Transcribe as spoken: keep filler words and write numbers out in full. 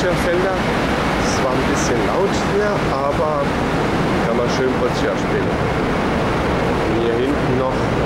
Bielefelder. Es war ein bisschen laut hier, aber kann man schön Boccia spielen. Und hier hinten noch